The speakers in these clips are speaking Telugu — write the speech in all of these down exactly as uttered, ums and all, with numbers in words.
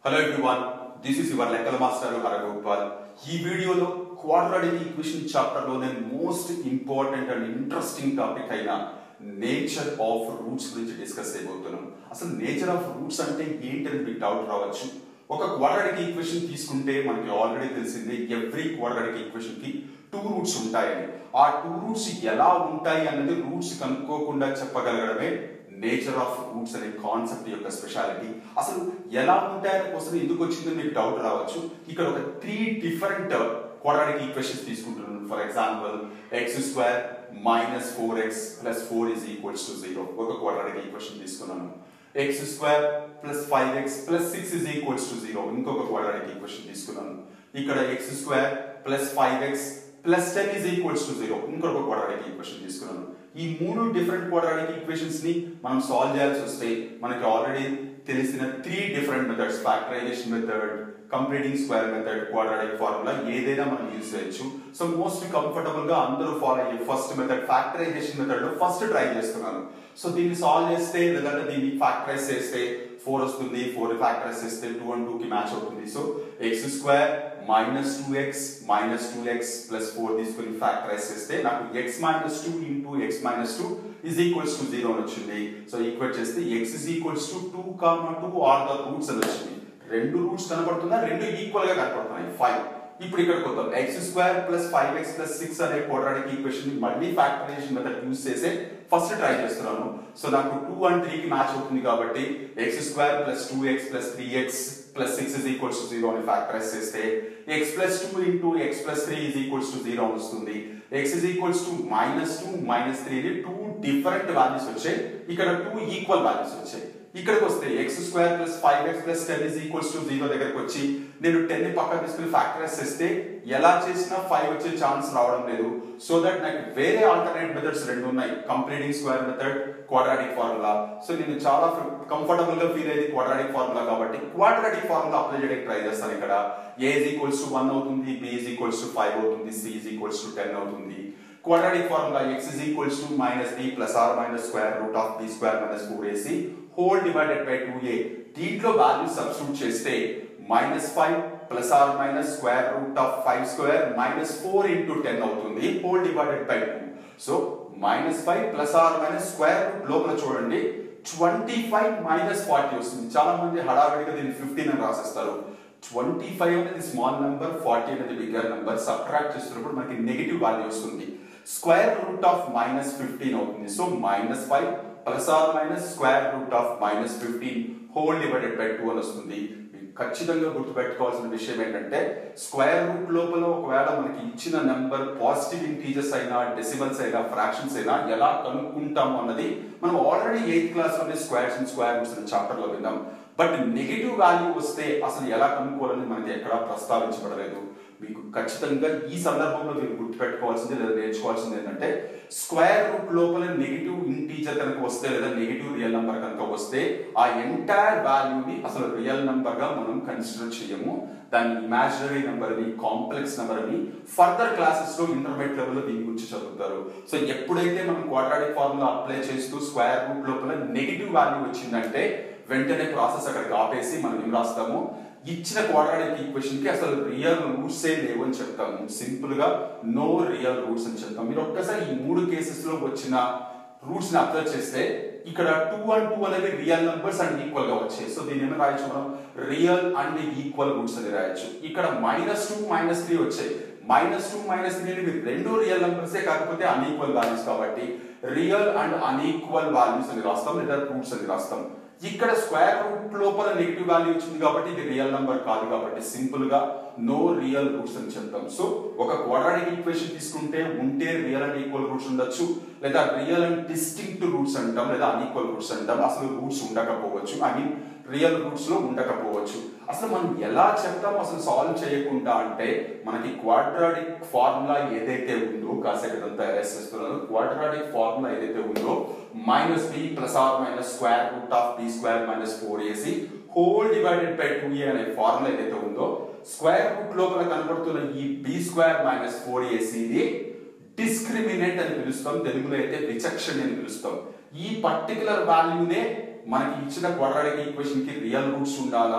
Hello everyone, this is your Lekkala Master Haragopal. ఈ వీడియోలో క్వాడ్రాటిక్ ఈక్వేషన్ చాప్టర్ లోనే most important and interesting topic అయిన నేచర్ ఆఫ్ రూట్స్ గురించి డిస్కస్ చేయబోతున్నాం. అసలు నేచర్ ఆఫ్ రూట్స్ అంటే ఏంటని మీకు డౌట్ రావచ్చు. ఒక క్వాడ్రాటిక్ ఈక్వేషన్ తీసుకుంటే మనకి ఆల్రెడీ తెలిసిందే, ఎవ్రీ క్వాడ్రాటిక్ ఈక్వేషన్ కి టూ రూట్స్ ఉంటాయని. ఆ టూ రూట్స్ ఎలా ఉంటాయి అన్నది రూట్స్ కనుక్కోకుండా చెప్పగలగడమే నేచర్ ఆఫ్ రూట్స్ అనే కాన్సెప్ట్ యొక్క స్పెషాలిటీ. అసలు ఎలా ఉంటాయని కోసం ఎందుకు వచ్చిందని మీకు డౌట్ రావచ్చు. ఇక్కడ ఒక త్రీ డిఫరెంట్ క్వాడ్రాటిక్ ఈక్వేషన్స్ తీసుకుంటున్నాను. For example x square minus four x plus four is equals to zero ఒక క్వాడ్రాటిక్ ఈక్వేషన్ తీసుకున్నాను. X square plus five x plus six is equals to zero ఇంకొక క్వాడ్రాటిక్ ఈక్వేషన్ తీసుకున్నాను. ఇక్కడ x square plus five x plus ten is equals to zero ఇంకొక క్వాడ్రాటిక్ ఈక్వేషన్ తీసుకున్నాను. ఈ మూడు డిఫరెంట్ క్వాడ్రాటిక్ ఈక్వేషన్స్ ని మనం సాల్వ్ చేయాల్సి వస్తే మనకి ఆల్రెడీ తెలిసిన three different methods, factorization method, completing square method, quadratic formula ఏదైనా మనం యూజ్ చేయొచ్చు. సో మోస్ట్ కంఫర్టబుల్ గా అందరూ ఫాలో అయ్యే ఫస్ట్ మెథడ్ ఫ్యాక్టరైజేషన్ మెథడ్ లో ఫస్ట్ ట్రై చేస్తున్నాను. సో దీన్ని సాల్వ్ చేస్తే లేదంటే దీన్ని ఫ్యాక్టరైజ్ చేస్తే ఫోర్ వస్తుంది, ఫోర్ ఫ్యాక్టరైజ్ చేస్తే టూ అండ్ టూ కి మ్యాచ్ అవుతుంది. So x square minus two x minus two x plus four తీసుకుని ఫ్యాక్టరైజ్ చేస్తే నాకు x minus two into x minus two is equals to zero అని వచ్చింది. సో ఈక్వేట్ చేస్తే x is equals to two comma two are the roots అని వచ్చింది. రెండు రూట్స్ కనపడుతున్నా, రెండు ఈక్వల్ గా కనపడుతున్నాయి. ఫైవ్. ఇప్పుడు ఇక్కడ కొద్దాం x square plus five x plus six అనే క్వాడ్రాటిక్ ఈక్వేషన్ మళ్ళీ ఫ్యాక్టరైజేషన్ మెథడ్ యూజ్ చేసే ఫస్ట్ ట్రై చేస్తున్నాను. సో నాకు టూ అండ్ త్రీ కి మ్యాచ్ అవుతుంది కాబట్టి x square plus two x plus three x plus six is equals to zero అని ఫ్యాక్టరైజ్ చేస్తే x plus two into x plus three is equals to zero వస్తుంది. X is equals to minus two minus three two different values వచ్చాయి, ఇక్కడ టూ ఈక్వల్ వాల్యూస్ వచ్చాయి. ఇక్కడికి వస్తే x square plus five x plus ten is equals to zero దగ్గరకు వచ్చి నేను టెన్ ని పక్కన తీసుకుని ఫ్యాక్టరైజ్ చేస్తే ఎలా చేసినా ఫైవ్ వచ్చే ఛాన్స్ రావడం లేదు. సో దట్ నాకు వేరే ఆల్టర్నేట్ మెథడ్స్ రెండు ఉన్నాయి, completing square method, quadratic formula. So నేను చాలా కంఫర్టబుల్ గా ఫీల్ అయ్యేది క్వాడ్రాటిక్ ఫార్ములా కాబట్టి క్వాడ్రాటిక్ ఫార్ములా అప్లై చేయడానికి ట్రై చేస్తాను. ఇక్కడ a is equals to one అవుతుంది, b is equals to five అవుతుంది, c is equals to ten అవుతుంది. Quadratic formula x is equals to minus b plus r minus square root of b square minus four a c whole divided by two a. దీంట్లో వాల్యూ సబ్స్టిట్యూట్ చేస్తే minus five plus r minus square root of five square minus four into ten అవుతుంది whole divided by two. So minus five plus r minus square root లోపల చూడండి twenty-five minus forty వస్తుంది. చాలా మంది హడావిడిగా దీన్ని ఫిఫ్టీన్ అని రాసేస్తారు. ట్వంటీ ఫైవ్ అనేది స్మాల్ నెంబర్, ఫార్టీ అనేది బిగ్గర్ నెంబర్. సబ్ట్రాక్ట్ చేస్తున్నప్పుడు మనకి నెగిటివ్ వాల్యూ వస్తుంది. Square root of minus fifteen అవుతుంది. So minus five plus or minus square root of minus fifteen whole divided by two అని వస్తుంది. ఖచ్చితంగా గుర్తుపెట్టుకోవాల్సిన విషయం ఏంటంటే స్క్వేర్ రూట్ లోపల ఒకవేళ మనకి ఇచ్చిన నెంబర్ పాజిటివ్ ఇంటీజర్స్ అయినా, డెసిమల్స్ అయినా, ఫ్రాక్షన్స్ అయినా ఎలా కనుక్కుంటాము అన్నది మనం ఆల్రెడీ ఎయిత్ క్లాస్ లోనే స్క్వేర్స్ అండ్ స్క్వేర్ రూట్స్ అనే చాప్టర్ లో విన్నాం. బట్ నెగిటివ్ వాల్యూ వస్తే అసలు ఎలా కనుక్కోవాలని మనకి ఎక్కడా ప్రస్తావించబడలేదు. మీకు ఖచ్చితంగా ఈ సందర్భంలో మీరు గుర్తుపెట్టుకోవాల్సింది లేదా నేర్చుకోవాల్సింది ఏంటంటే స్క్వేర్ రూట్ లోపల నెగిటివ్ ఇంటీజర్ కనుక వస్తే లేదా నెగిటివ్ రియల్ నెంబర్ కనుక వస్తే ఆ ఎంటైర్ వాల్యూని అసలు రియల్ నెంబర్ గా మనం కన్సిడర్ చేయము. దాన్ని ఇమాజినరీ నెంబర్ అని, కాంప్లెక్స్ నెంబర్ అని ఫర్దర్ క్లాసెస్ లో ఇంటర్మీడియట్ లెవెల్ లో దీని గురించి చదువుతారు. సో ఎప్పుడైతే మనం క్వాడ్రాటిక్ ఫార్ములా అప్లై చేస్తూ స్క్వేర్ రూట్ లోపల నెగిటివ్ వాల్యూ వచ్చిందంటే వెంటనే ప్రాసెస్ అక్కడికి ఆపేసి మనం ఏం రాస్తాము, ఇచ్చిన క్వాడ్రాటిక్ ఈక్వేషన్ కి అసలు రియల్ రూట్స్ ఏ లేవు అని చెప్తాము. సింపుల్ గా నో రియల్ రూట్స్ అని చెప్తాం. మీరు ఒక్కసారి ఈ మూడు కేసెస్ లో వచ్చిన రూట్స్ ని అబ్జర్వ్ చేస్తే ఇక్కడ టూ అండ్ టూ అనేవి రియల్ నంబర్స్ అండ్ ఈక్వల్ గా వచ్చాయి. సో దీని ఏమైనా రాయొచ్చు మనం, రియల్ అండ్ ఈక్వల్ రూట్స్ అని రాయొచ్చు. ఇక్కడ మైనస్ టూ మైనస్ త్రీ వచ్చాయి. మైనస్ టూ మైనస్ త్రీ అనేవి రెండు రియల్ నంబర్సే, కాకపోతే అన్ఈక్వల్ వాల్యూస్ కాబట్టి రియల్ అండ్ అన్ఈక్వల్ వాల్యూస్ అని రాస్తాం లేదా రూట్స్ అని రాస్తాం. ఇక్కడ స్క్వేర్ రూట్ లోపల నెగిటివ్ వాల్యూ వచ్చింది కాబట్టి ఇది రియల్ నంబర్ కాదు కాబట్టి సింపుల్ గా నో రియల్ రూట్స్ అని చెప్తాం. సో ఒక క్వాడ్రాటిక్ ఈక్వేషన్ తీసుకుంటే ఉంటే రియల్ అండ్ ఈక్వల్ రూట్స్ ఉండొచ్చు, లేదా రియల్ అండ్ డిస్టింక్ట్ రూట్స్ అంటాం, లేదా అన్ఈక్వల్ రూట్స్ అంటాం. అసలు రూట్స్ ఉండకపోవచ్చు, ఐ మీన్ రియల్ రూట్స్ లో ఉండకపోవచ్చు. అసలు మనం ఎలా చెప్తాం అసలు సాల్వ్ చేయకుండా అంటే మనకి క్వాడ్రాటిక్ ఫార్ములా ఏదైతే ఉందో, కాసేపు ఇదంతా ఎరేస్ చేస్తున్నాను, క్వాడ్రాటిక్ ఫార్ములా ఏదైతే ఉందో minus b plus or minus square root of b square minus four ac whole divided by two a అనే ఫార్ములా ఏదైతే ఉందో స్క్వేర్ రూట్ లోపల కనబడుతున్న ఈ బి స్క్వేర్ మైనస్ ఫోర్ ఏసీని డిస్క్రిమినేట్ అని పిలుస్తాం, తెలుగులో అయితే విచక్షణ అని పిలుస్తాం. ఈ పర్టికులర్ వాల్యూనే మనకి ఇచ్చిన క్వాడ్రాటిక్ ఈక్వేషన్ కి రియల్ రూట్స్ ఉండాలా,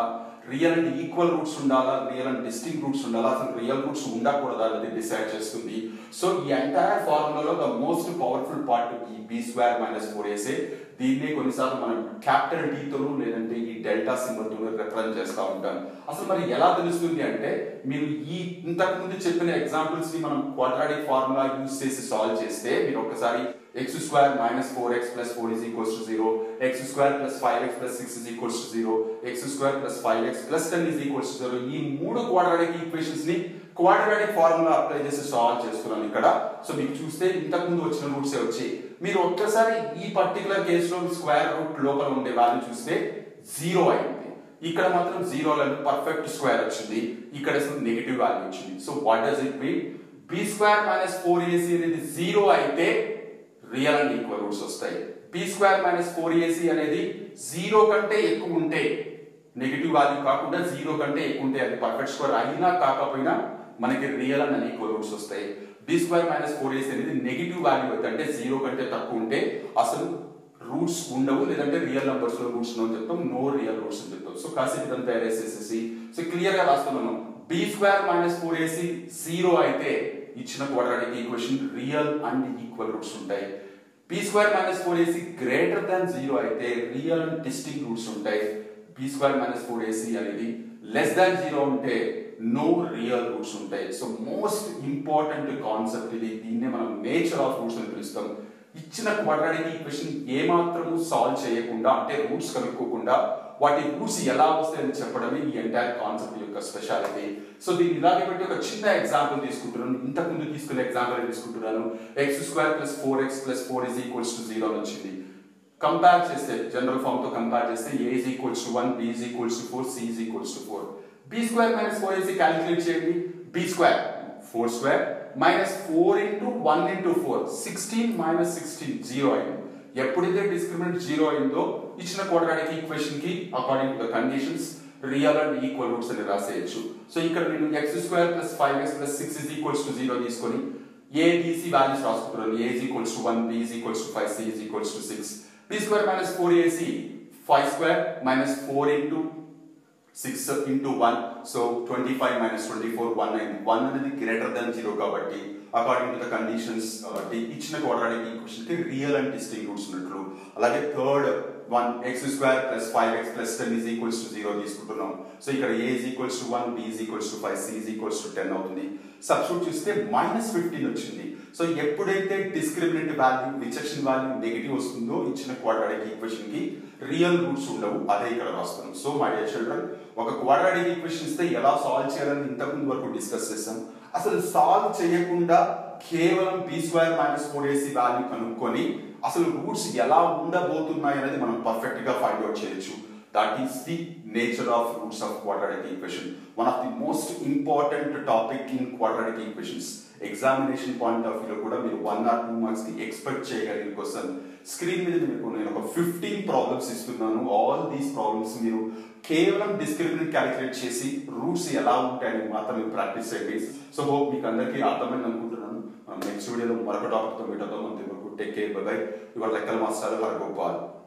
రియల్ అండ్ ఈక్వల్ రూట్స్ ఉండాలా, రియల్ అండ్ డిస్టింక్ట్ రూట్స్ ఉండాలా, అసలు రియల్ రూట్స్ ఉండకూడదా అనేది డిసైడ్ చేస్తుంది. సో ఈ ఎంటైర్ ఫార్ములాలో ద మోస్ట్ పవర్ఫుల్ పార్ట్ ఈ బి స్క్వేర్ మైనస్ ఫోర్ ఏసే. దీన్నే కొన్నిసార్లు మనం క్యాపిటల్ డీతోనూ లేదంటే ఈ డెల్టా సింబల్తోనూ రిప్రజెంట్ చేస్తూ ఉంటాం. అసలు మరి ఎలా తెలుస్తుంది అంటే మీరు ఈ ఇంతకు ముందు చెప్పిన ఎగ్జాంపుల్స్ ని మనం క్వాడ్రాటిక్ ఫార్ములా యూజ్ చేసి సాల్వ్ చేస్తే మీరు ఒక్కసారి x square minus four x plus four is equals to zero, x square plus five x plus six is equals to zero, x square plus five x plus ten is equals to zero. ఈ మూడు క్వాడ్రాటిక్ ఈక్వేషన్స్ ని క్వాడ్రాటిక్ ఫార్ములా అప్లై చేసి సాల్వ్ చేస్తున్నాను ఇక్కడ. సో మీకు చూస్తే ఇంతకు ముందు వచ్చిన రూట్స్ వచ్చాయి. మీరు ఒక్కసారి ఈ పర్టికులర్ కేసులో స్క్వేర్ రూట్ లోపల ఉండే వాల్యూ చూస్తే జీరో అయింది. ఇక్కడ మాత్రం జీరో లేదు, పర్ఫెక్ట్ స్క్వేర్ వచ్చింది. ఇక్కడ నెగటివ్ వాల్యూ వచ్చింది. So what does it mean? B square minus four ac అనేది జీరో అయితే రియల్ అండ్ ఈక్వల్ రూట్స్ వస్తాయి. B square minus four ac అనేది జీరో కంటే ఎక్కువ ఉంటే, నెగిటివ్ వాల్యూ కాకుండా జీరో కంటే ఎక్కువ ఉంటే, అది పర్ఫెక్ట్ స్క్వేర్ అయినా కాకపోయినా మనకి రియల్ అండ్ అన్ఈక్వల్ రూట్స్ వస్తాయి. B square minus four ac అనేది నెగిటివ్ వాల్యూ అయితే అంటే జీరో కంటే తక్కువ ఉంటే అసలు రూట్స్ ఉండవు, లేదంటే రియల్ నంబర్స్ లో రూట్స్ ఉండవు చెప్తాం, నో రియల్ రూట్స్ అని చెప్తాం. సో కాసేపు ఇదంతా ఎరేసేసేసి సో క్లియర్ గా రాస్తున్నాను. B square minus four ac zero అయితే ఇచ్చిన quadratic equation real and equal roots ఉంటాయి. B square minus four ac greater than zero అయితే రియల్ అండ్ డిస్టింక్ట్ రూట్స్ ఉంటాయి. B square minus four ac అనేది లెస్ దాన్ జీరో ఉంటే నో రియల్ రూట్స్ ఉంటాయి. సో మోస్ట్ ఇంపార్టెంట్ కాన్సెప్ట్ ఇది. దీన్నే మనం నేచర్ ఆఫ్ రూట్స్ అని పిలుస్తాం. ఇచ్చిన క్వాడ్రాటిక్ ఈక్వేషన్ ఏమాత్రము సాల్వ్ చేయకుండా అంటే రూట్స్ కనుక్కోకుండా వాటి రూట్స్ ఎలా వస్తాయని చెప్పడమే ఈ ఎంటైర్ కాన్సెప్ట్ యొక్క స్పెషాలిటీ. సో దీన్ని ఇలాగే పెట్టి ఒక చిన్న ఎగ్జాంపుల్ తీసుకుంటున్నాను. ఇంతకు ముందు తీసుకునే ఎగ్జాంపుల్ తీసుకుంటున్నాను. X square plus four x plus four is equals to zero వచ్చింది. కంపేర్ చేస్తే జనరల్ ఫామ్ తో కంపేర్ చేస్తే a is equals to one, b is equals to four, c is equals to four. B square minus four ac calculate చేయండి. B square four square minus four into one into four, sixteen minus sixteen zero అయింది. ఎప్పుడైతే డిస్క్రిమినెంట్ జీరో అయిందో ఇచ్చిన క్వాడ్రాటిక్ ఈక్వేషన్ కి according to the conditions real and equal roots అని రాసేయచ్చు. సో ఇక్కడ నేను x square plus five x plus six is equals to zero తీసుకొని ఏబిసి వాల్యూస్ రాసుకుంటున్నాను. A is equals to one, b is equals to five, c is equals to six. B square minus four ac five square minus four into six into one, so twenty five minus twenty four one అయింది. వన్ అనేది గ్రేటర్ దాన్ జీరో కాబట్టి అకార్డింగ్ టు ద కండిషన్స్ కాబట్టి ఇచ్చిన క్వాడ్రాటిక్ ఈక్వేషన్ కి రియల్ అండ్ డిస్టింక్ట్ రూట్స్ ఉన్నట్లు. అలాగే third one x square plus five x plus ten is equals to zero తీసుకుంటున్నాం. సో ఇక్కడ a is equals to one, b is equals to five, c is equals to ten అవుతుంది. సబ్స్టిట్యూట్ చేస్తే మైనస్ ఫిఫ్టీన్ వచ్చింది. సో ఎప్పుడైతే discriminant value rejection value negative వస్తుందో ఇచ్చిన క్వాడ్రాటిక్ ఈక్వేషన్ కి రియల్ రూట్స్ ఉండవు. అదే ఇక్కడ రాస్తున్నాం. సో మై డియర్ చిల్డ్రన్, ఒక క్వాడ్రాటిక్ ఈక్వేషన్ ఇస్తే ఎలా సాల్వ్ చేయాలని ఇంతకుముందు వరకు డిస్కస్ చేసాం. అసలు సాల్వ్ చేయకుండా కేవలం b square minus four ac value కనుక్కొని అసలు రూట్స్ ఎలా ఉండబోతున్నాయి అనేది మనం పర్ఫెక్ట్ గా ఫైండ్ అవుట్ చేయొచ్చు. That is the nature of roots of quadratic equation. One of the most important topic in quadratic equations. Examination point of view kuda meer one or two marks ki expect cheyagalina question. Screen మీద మీకు నేను ఒక ఫిఫ్టీన్ ప్రాబ్లమ్స్ ఇస్తున్నాను. ఆల్ దీస్ ప్రాబ్లమ్స్ మీరు కేవలం డిస్క్రిమినెంట్ క్యాలిక్యులేట్ చేసి రూట్స్ ఎలా ఉంటాయని మాత్రమే ప్రాక్టీస్ చేయండి. సో హోప్ మీకు అందరికీ అర్థమైంది అనుకుంటున్నాను. నెక్స్ట్ వీడియోలో మరొక టాపిక్ తో మీట్ అవుతాం. అంతవరకు take care, bye bye. Your లెక్కల మాస్టర్ హరగోపాల్.